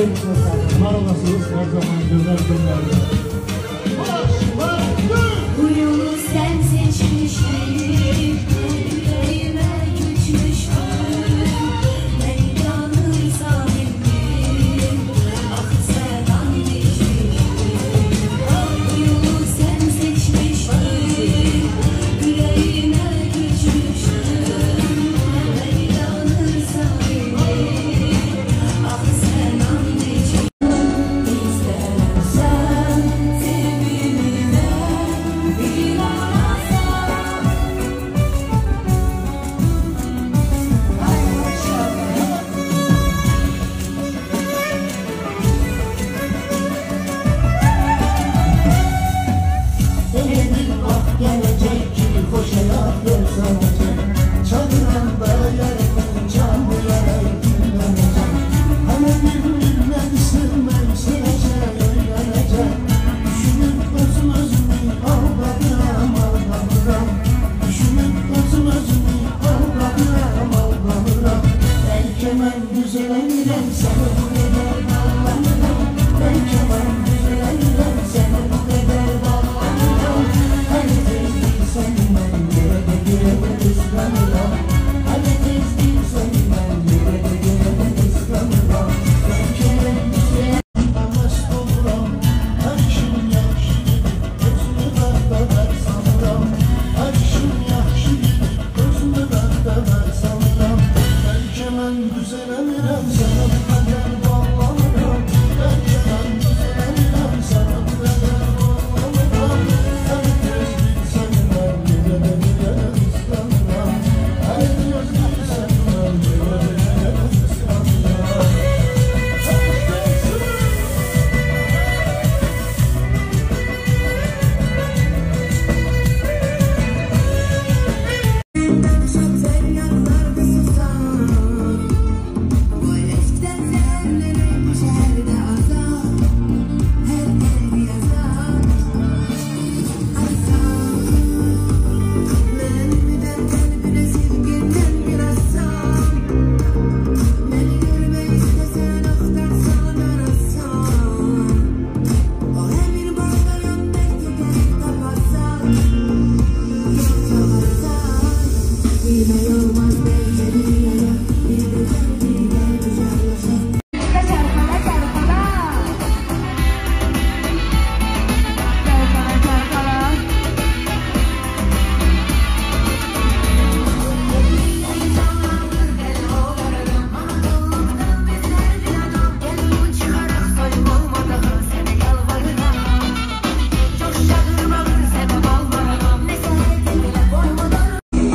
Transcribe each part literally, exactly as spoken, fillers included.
Var olasınız her zaman güzel günlerde. Bu yolu sen seçmiştin, yüreğime küçmüştün. Meydanın sahibim, ah sen andiciydin. Bu yolu sen seçmiştin, yüreğime küçmüştün. Meydanın sahibim, ah sen andiciydin. İstersen sevgiline bir arasam. Hele bir bak gelecek ki hoş hayat yaşanacak. Çalınanda yarın canlı yaray dinlenecek. Hani birbirine sevmem sevecek öğrenecek. Düşünüp özüm özümü aldanıram aldanıram. Düşünüp özüm özümü aldanıram aldanıram. Belki ben güzelenirem sana bu kadar bağlanırım. Belki ben güzelenirem sana bu kadar bağlanırım. Hani tez değil seni ben yere de yere de ıslanırım. Hani tez değil seni ben yere de yere de ıslanırım. Belki ben güzelenirem aşk olurum. Her işim yakşı gibi gözümü dağda ver sanırım. Her işim yakşı gibi gözümü dağda ver sanırım. Belki ben güzelenirem sana bu kadar bağlanırım. Belki ben güzelenirem sana bu kadar bağlanırım. Hani tez değil seni ben yere de yere de ıslanırım. Hani tez değil seni ben yere de yere de ıslanırım. Sen yanlarda susan, bu eşten yerlere düşer de azar. Her el yazar, azar. Kalbimden kalbine silginden bir asam. Beni görmeyi istesen aktarsan arasam. O emin bağlarım mektupları kapatsan. Yine yormaz bence dünyaya, bir de kendine güzel yaşa. Çarpala çarpala, çarpala çarpala. Anadolu'dan bizler bir adam, elini çıkarak soyum olmadı seni yalvarırım. Coşadır bakır sebep olmadan, ne sebep bile koymadan.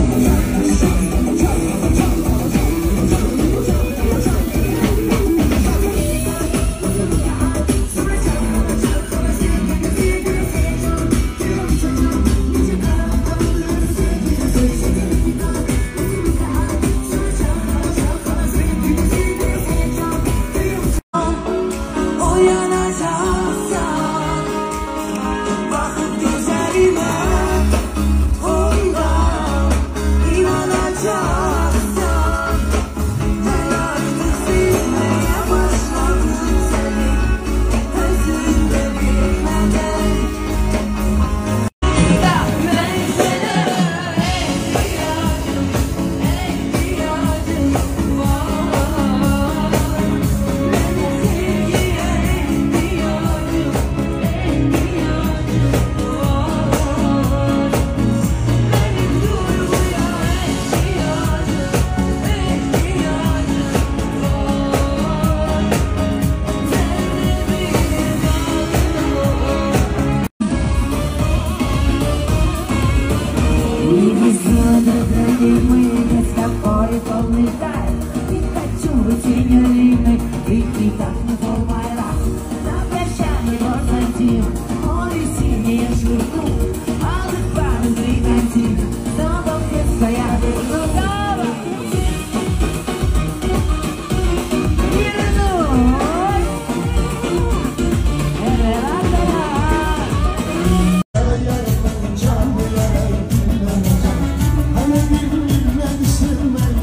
Uyanacaksan, bakıp gözlerime, ondan inanacaksan. Ben artık sevmeye başladım seni, özünde bilmeden. Ben sana ihtiyacım, ihtiyacım var. Benim sevgiye ihtiyacım, ihtiyacım var. Benim duyguya ihtiyacım, ihtiyacım var. Мы с тобой полный кайф. Не хочу быть теневыми, ты так не полный раз. На прощание Константин, он и синее жирку. Алых пары бригантин, снова все стоят и ждут. Вернусь! Ра-ра-ра-ра. Yarın canlı yaray dinlenecek. Hani birbirine sevmem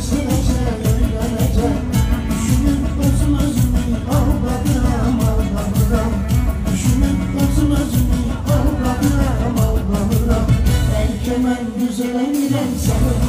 hemen güzel giden sana